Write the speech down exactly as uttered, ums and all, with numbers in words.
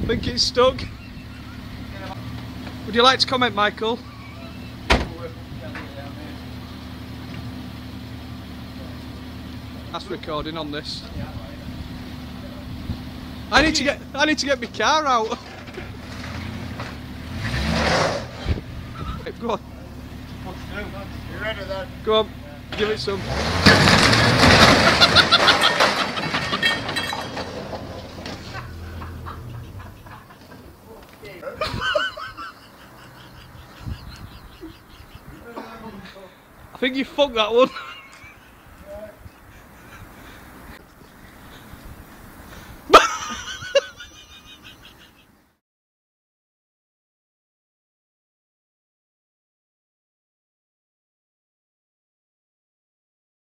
I think it's stuck. Would you like to comment, Michael? That's recording on this. I need to get I need to get my car out. Go on. You ready then? Go on, give it some. I think you fucked that one.